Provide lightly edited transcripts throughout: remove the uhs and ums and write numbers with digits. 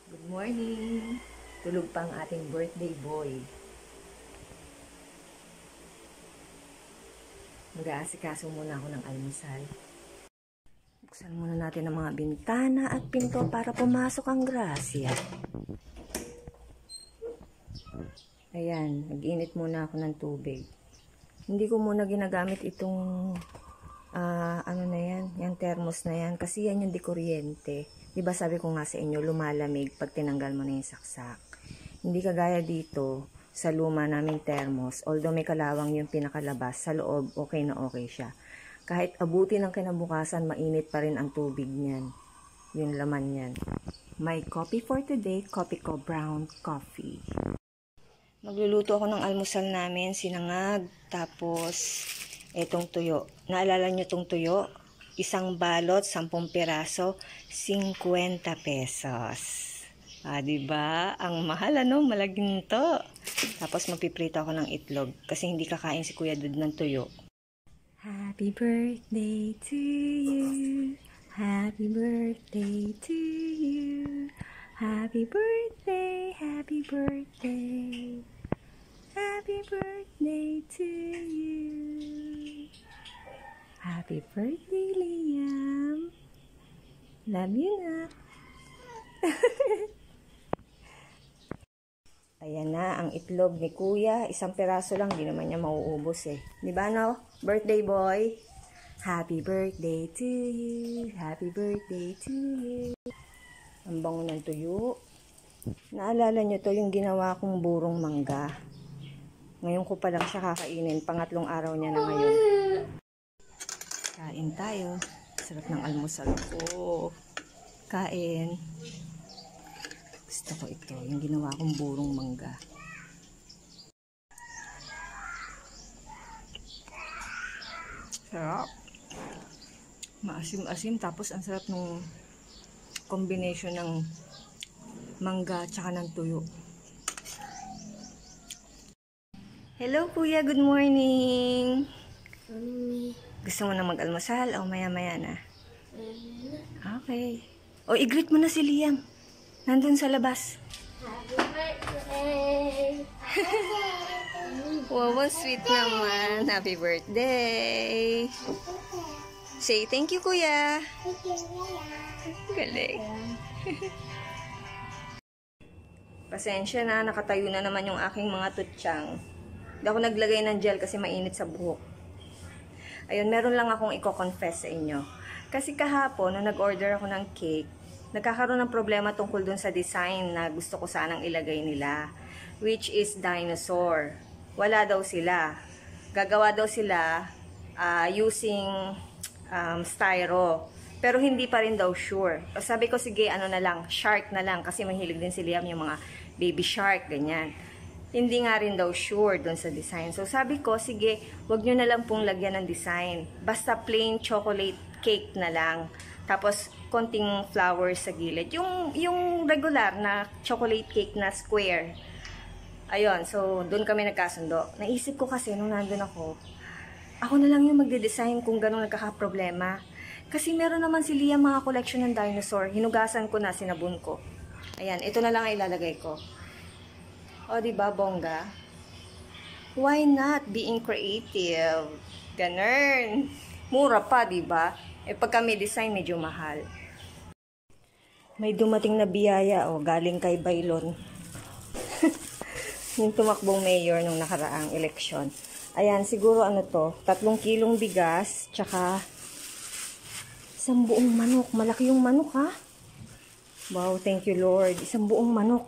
Good morning! Tulog pa ang ating birthday boy. Mag-aasikaso muna ako ng almusal. Buksan muna natin ang mga bintana at pinto para pumasok ang grasya. Ayan, nag-init muna ako ng tubig. Hindi ko muna ginagamit itong ano na yan, yung thermos na yan, kasi yan yung di kuryente. Diba sabi ko nga sa inyo, lumalamig pag tinanggal mo na yung saksak. Hindi kagaya dito, sa luma naming thermos, although may kalawang yung pinakalabas, sa loob, okay na okay siya. Kahit abuti ng kinabukasan, mainit pa rin ang tubig niyan. Yung laman niyan. My coffee for today, coffee ko, brown coffee. Magluluto ako ng almusal namin, sinangag, tapos etong tuyo. Naalala nyo tong tuyo? Isang balot, 10 piraso, 50 pesos. Diba? Ang mahal, ano? Malaginto. Tapos magpiprito ako ng itlog kasi hindi kakain si Kuya Dud ng tuyo. Happy birthday to you. Happy birthday to you. Happy birthday, happy birthday. Happy birthday to you. Happy birthday, Liam. Love you na. Ayan na, ang itlog ni Kuya. 1 piraso lang, di naman niya mauubos eh. Di ba no? Birthday boy. Happy birthday to you. Happy birthday to you. Ang bango ng tuyo. Naalala nyo to, yung ginawa kong burong mangga. Ngayon ko pa lang siya kakainin. Pangatlong araw niya na ngayon. Kain tayo. Sarap ng almusal ko. Kain. Gusto ko ito. Yung ginawa kong burong mangga. Sarap. Maasim-asim. Tapos ang sarap ng combination ng mangga tsaka ng tuyo. Hello Kuya, good morning. Gusto mo na mag-almusal o maya-maya na? Okay. O, i-greet mo na si Liam. Nandun sa labas. Happy birthday! Wow, sweet naman. Happy birthday! Say thank you, Kuya. Galing. Pasensya na, nakatayo na naman yung aking mga tutsyang. Hindi ako naglagay ng gel kasi mainit sa buhok. Ayun, meron lang akong i-confess sa inyo. Kasi kahapon, nung nag-order ako ng cake, nagkakaroon ng problema tungkol dun sa design na gusto ko sanang ilagay nila. Which is dinosaur. Wala daw sila. Gagawa daw sila using styro. Pero hindi pa rin daw sure. Sabi ko, sige, ano na lang, shark na lang. Kasi mahilig din si Liam yung mga baby shark, ganyan. Hindi nga rin daw sure dun sa design. So sabi ko, sige, wag nyo na lang pong lagyan ng design. Basta plain chocolate cake na lang. Tapos, konting flowers sa gilid. Yung regular na chocolate cake na square. Ayun, so dun kami nagkasundo. Naisip ko kasi nung nandun ako na lang yung magde-design kung ganun nagkakaproblema. Kasi meron naman si Liam mga collection ng dinosaur. Hinugasan ko na, sinabon ko. Ayan, ito na lang ang ilalagay ko. O, diba, bongga? Why not being creative? Ganun. Mura pa, diba? Pagka may design, medyo mahal. May dumating na biyaya, galing kay Bailon. Yung tumakbong mayor nung nakaraang eleksyon. Ayan, siguro ano to, 3 kilong bigas, tsaka 1 buong manok. Malaki yung manok, ha? Wow, thank you, Lord. 1 buong manok.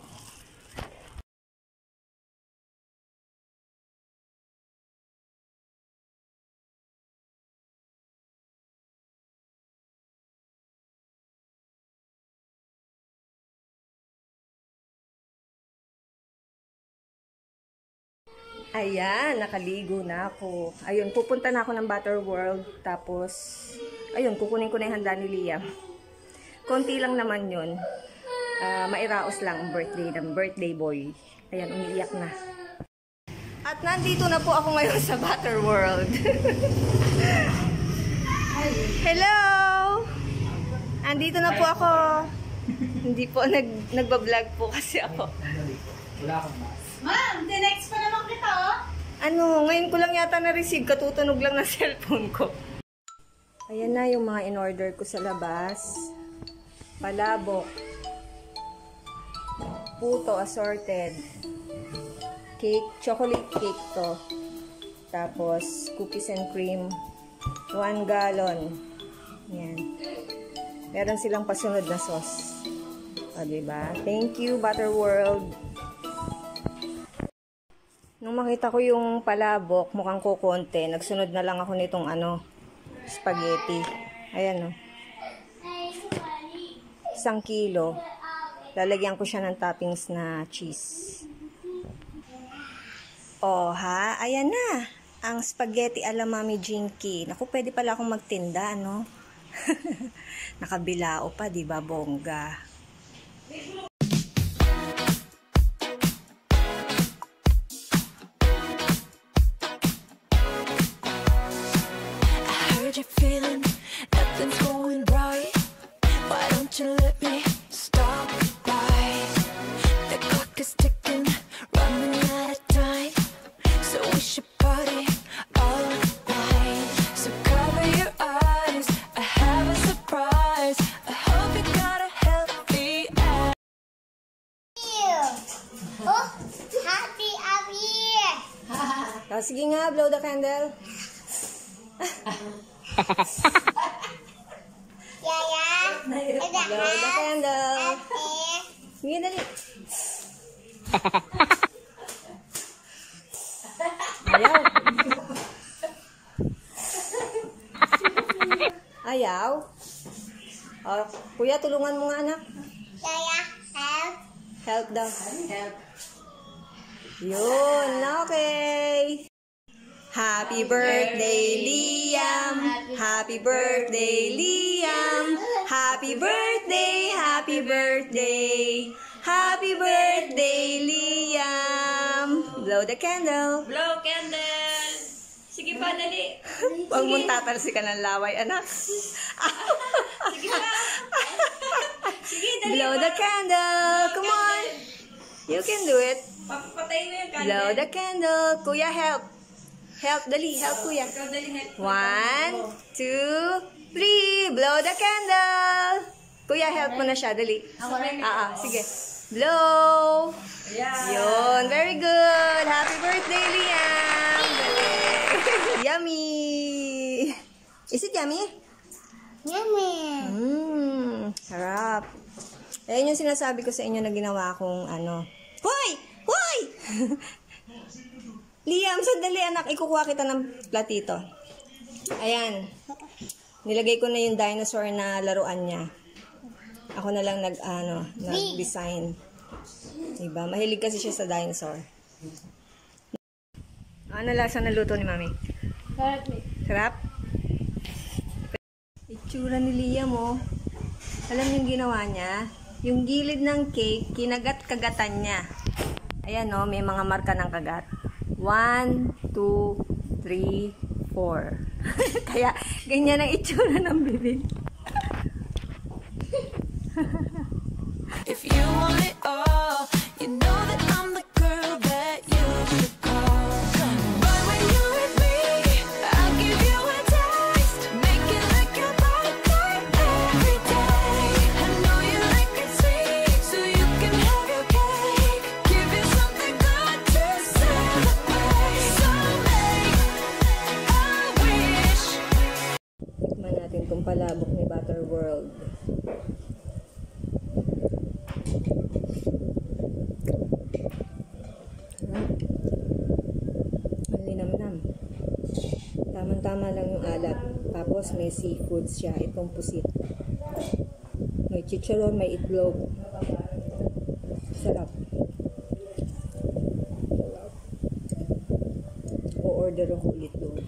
Ayan, nakaligo na ako. Ayun, pupunta na ako ng Butter World. Tapos, ayun, kukunin ko na yung handa ni Liam. Konti lang naman yun. Mairaos lang ang birthday ng birthday boy. Ayan, umiiyak na. At nandito na po ako ngayon sa Butter World. Hello! Andito na po ako. Hindi po, nagbablog po kasi ako. Wala akong mask. Ma'am, next pa naman kita, oh. Ano, ngayon ko lang yata na-receive, katutunog lang ng cellphone ko. Ayan na yung mga in-order ko sa labas. Palabok. Puto assorted. Cake, chocolate cake to. Tapos, cookies and cream. 1 gallon. Yan. Meron silang pasunod na sauce. O, diba? Thank you, Butter World. Nung makita ko yung palabok, mukhang kukonte, nagsunod na lang ako nitong spaghetti. Ayan, o. 1 kilo. Lalagyan ko siya ng toppings na cheese. Oh, ha? Ayan na. Ang spaghetti ala Mami Jinky. Naku, pwede pala akong magtinda, no? Nakabilao pa, di ba, bongga? I heard you're feeling nothing's going right. Why don't you let me stop right? The clock is ticking, running out of time. So we should party all night. So cover your eyes, I have a surprise. I hope you got a healthy eye. Oh, happy year. Oh, sige nga, blow the candle. Yaya, Blow the candle. Sige, dali. Ayaw. Ayaw. Oh, kuya, tulungan mo nga, anak. Yaya, help. Help daw. Help. Yun, okay. Happy birthday, Liam. Happy birthday, Liam. Happy birthday, happy birthday. Happy birthday, Liam. Blow the candle. Blow candle! Sige pa, dali. Huwag mong tatalsi ka ng laway, anak. Sige pa. Sige, dali. Blow the candle. Come on. You can do it. Papatayin mo yung candle. Blow the candle. Kuya, help. Help, dali. Help, kuya. Ikaw dali help. 1, 2, 3. Blow the candle. Kuya, help mo na siya. Dali. Sige. Blow. Ayan. Yun. Very good. Happy birthday, Liam. Dali. Yummy. Is it yummy? Yummy. Sarap. Ayan yung sinasabi ko sa inyo na ginawa kong Hoy! Hoy! Liam, sandali anak. Ikukuha kita ng platito. Ayan. Nilagay ko na yung dinosaur na laruan niya. Ako na lang nag-design. Diba? Mahilig kasi siya sa dinosaur. Ano lasa na luto ni Mami? Sarap? Itsura ni Liam, oh. Alam yung ginawa niya? Yung gilid ng cake, kinagat-kagatan niya. Ayan, oh, may mga marka ng kagat. 1, 2, 3, 4. Kaya, ganyan ang itsura ng bibig. If you want it all, you know that I'm the girl that you should call. But when you're with me, I'll give you a taste, make it like your birthday every day. I know you like it sweet, so you can have your cake. Give you something good to celebrate. So make a wish. Tikman natin itong palabok ni Butter World. Ang linamnam. Tama-tama lang yung alat. Tapos may seafoods siya. Itong pusit. May chicharon, may itlog. Sarap. O-order ako ulit doon.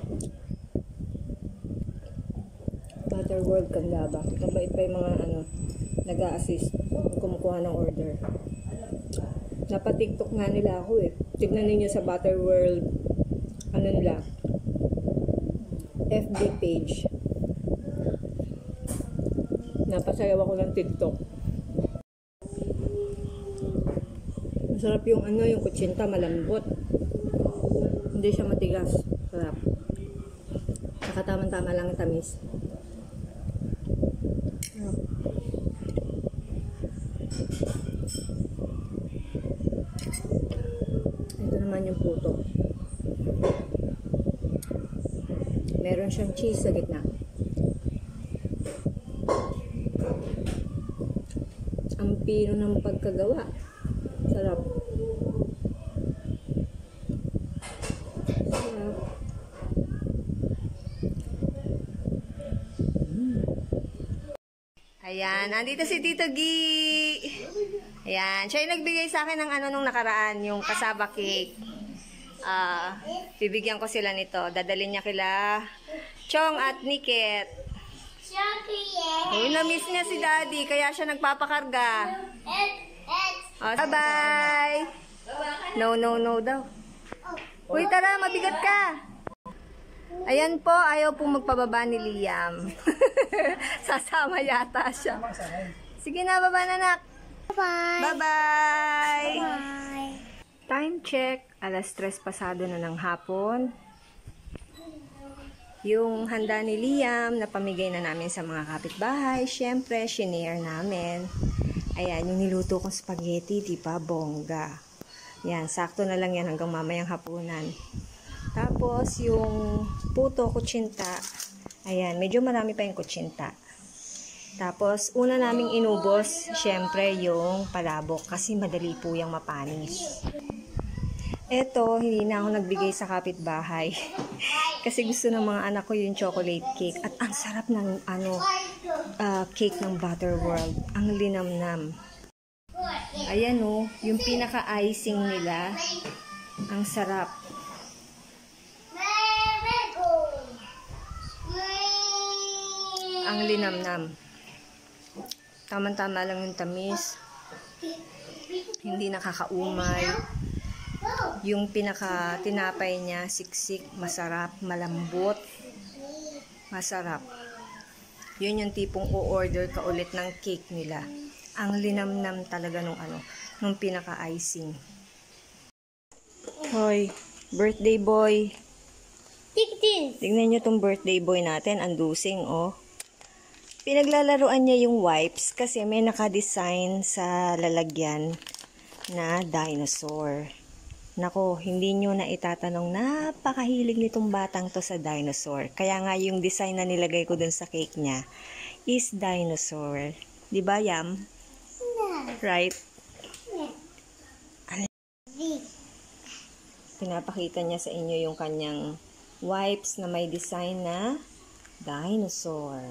Butter World Kandaba. Mabait pa yung mga nag-a-assist. Kumukuha ng order. Napa-TikTok nga nila ako eh. Tignan ninyo sa Butter World nila FB page. Napasayaw ako ng TikTok. Masarap yung yung kutsinta, malambot. Hindi siya matigas. Sarap. Saka tama-tama lang yung tamis. Ito naman yung puto. Meron siyang cheese sa gitna. Ang pino ng pagkagawa. Sarap. Sarap. Ayan, nandito si Tito Gi. Ayan, siya yung nagbigay sa akin ng nung nakaraan, yung kasaba cake. Bibigyan ko sila nito. Dadalhin niya kila Chong at Niket. Na-miss niya si Daddy, kaya siya nagpapakarga. Bye-bye! No daw. Uy, tara, mabigat ka! Ayan po, ayaw pong magpababa ni Liam. Sasama yata siya. Sige na, baba na, nak. Bye-bye! Time check, 3:00 pasado na ng hapon. Yung handa ni Liam, napamigay na namin sa mga kapitbahay. Siyempre, shinare namin. Ayan, yung niluto kong spaghetti, di ba? Bongga. Yan, sakto na lang yan hanggang mamayang hapunan. Tapos, yung puto, kutsinta. Ayan, medyo marami pa yung kutsinta. Tapos, una naming inubos, siyempre, yung palabok. Kasi madali po yung mapanis. Eto, hindi na ako nagbigay sa kapitbahay. Kasi gusto ng mga anak ko yung chocolate cake. At ang sarap ng cake ng Butterworld. Ang linamnam. Ayan o, yung pinaka-icing nila. Ang sarap. Ang linamnam. Tama-tama lang yung tamis. Hindi nakakaumay. Yung pinaka-tinapay niya, siksik, masarap, malambot. Masarap. Yun yung tipong o-order ka ulit ng cake nila. Ang linamnam talaga nung pinaka-icing. Hoy, birthday boy. Tignan nyo tong birthday boy natin, ang dusing, oh. Pinaglalaruan niya yung wipes kasi may naka-design sa lalagyan na dinosaur. Nako, hindi nyo na itatanong, napakahilig nitong batang to sa dinosaur. Kaya nga yung design na nilagay ko dun sa cake niya is dinosaur. Diba, Yam? Right? Pinapakita niya sa inyo yung kanyang wipes na may design na dinosaur.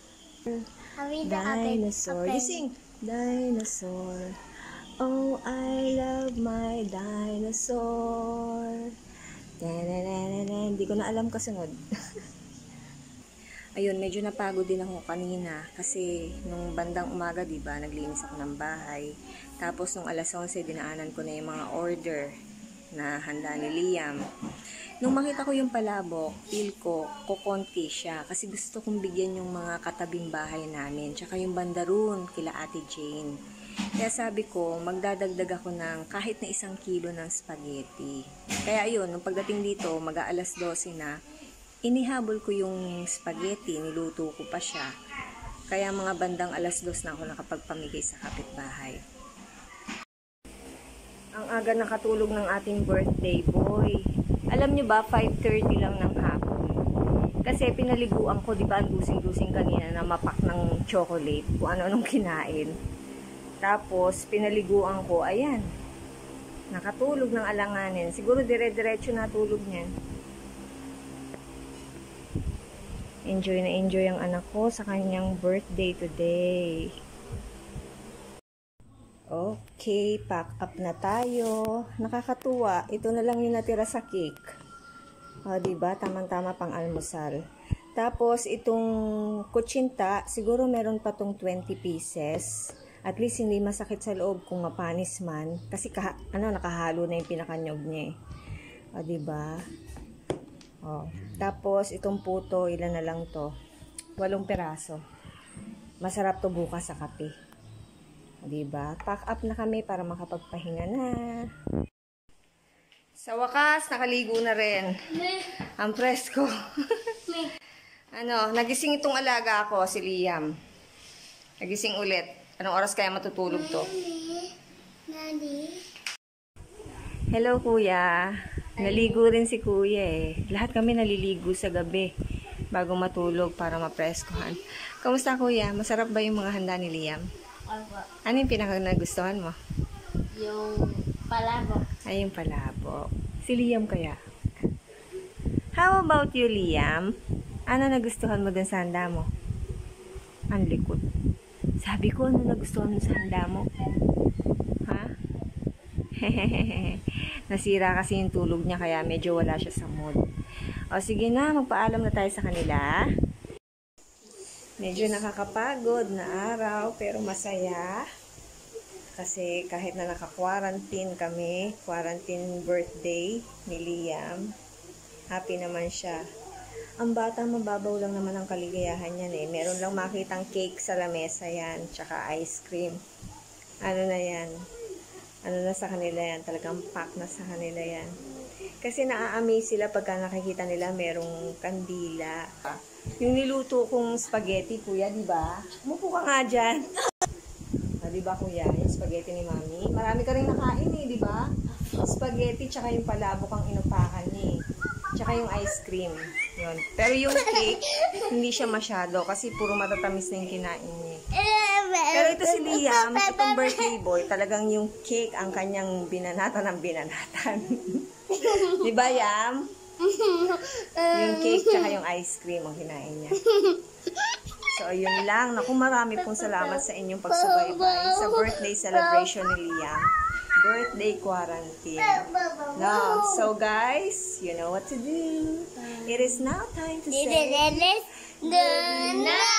Dinosaur. You sing. Dinosaur. Oh, I love my dinosaur. Hindi ko na alam kasunod. Ayun, medyo napagod din ako kanina kasi nung bandang umaga, diba, naglinis ako ng bahay. Tapos nung 11:00, dinaanan ko na yung mga order na handa ni Liam. Nung makita ko yung palabok, feel ko, kukonti siya. Kasi gusto kong bigyan yung mga katabing bahay namin. Tsaka yung bandaroon, kila Ate Jane. Kaya sabi ko, magdadagdag ako ng kahit na 1 kilo ng spaghetti. Kaya yun, nung pagdating dito, mag-12 na, inihabol ko yung spaghetti, niluto ko pa siya. Kaya mga bandang 2:00 na ako nakapagpamigay sa kapitbahay. Ang aga nakatulog ng ating birthday boy. Alam nyo ba, 5:30 lang ng hapon. Kasi pinaliguan ko, di ba, ang dusing-dusing kanina na mapak ng chocolate, kung ano-anong kinain. Tapos, pinaliguan ko, ayan, nakatulog ng alanganin. Siguro dire-diretso na tulog niyan. Enjoy na enjoy ang anak ko sa kanyang birthday today. Okay, pack up na tayo. Nakakatuwa. Ito na lang yung natira sa cake. Diba? Tamang-tama pang almusal. Tapos, itong kutsinta, siguro meron pa tong 20 pieces. At least, hindi masakit sa loob kung mapanis man. Kasi, nakahalo na yung pinakanyog niya eh. Diba? Tapos, itong puto, ilan na lang to? 8 peraso. Masarap to bukas sa kape. Diba? Pack up na kami para makapagpahinga na. Sa wakas, nakaligo na rin. Ang presko. Nagising itong alaga ko, si Liam. Nagising ulit. Anong oras kaya matutulog to? Nani? Hello, kuya. Naligo rin si kuya eh. Lahat kami naliligo sa gabi bago matulog para mapreskohan. Kamusta, kuya? Masarap ba yung mga handa ni Liam? Opo. Ano yung pinaka-nagustuhan mo? Yung palabok. Ay, yung palabok. Si Liam kaya? How about you, Liam? Ano nagustuhan mo dun sa handa mo? Ang likod. Sabi ko, ano nagustuhan mo sa handa mo? Ha? Nasira kasi yung tulog niya kaya medyo wala siya sa mood. O sige na, magpaalam na tayo sa kanila. Medyo nakakapagod na araw pero masaya. Kasi kahit na naka-quarantine kami, quarantine birthday ni Liam, happy naman siya. Ang bata, mababaw lang naman ang kaligayahan yan eh. Meron lang makitang cake sa lamesa yan, tsaka ice cream. Ano na yan? Ano na sa kanila yan? Talagang pack na sa kanila yan. Kasi naa-amaze sila pagka nakikita nila merong kandila. Yung niluto kong spaghetti, kuya, di ba? Mupo ka nga dyan. Di ba, kuya? Yung spaghetti ni mami. Marami ka rin nakain eh, di ba? Spaghetti tsaka yung palabok ang inupakan niya eh. Tsaka yung ice cream. Yun. Pero yung cake, hindi siya masyado kasi puro matatamis na yung kinain niya. Pero ito si Liam, itong birthday boy, talagang yung cake ang kanyang binanatan ng binanatan. Di ba, Yam? Yung cake tsaka yung ice cream ang kinain niya. So, yun lang. Naku, marami pong salamat sa inyong pagsubaybay sa birthday celebration ni Liam. Birthday quarantine. No, so guys, you know what to do. It is now time to say Good night.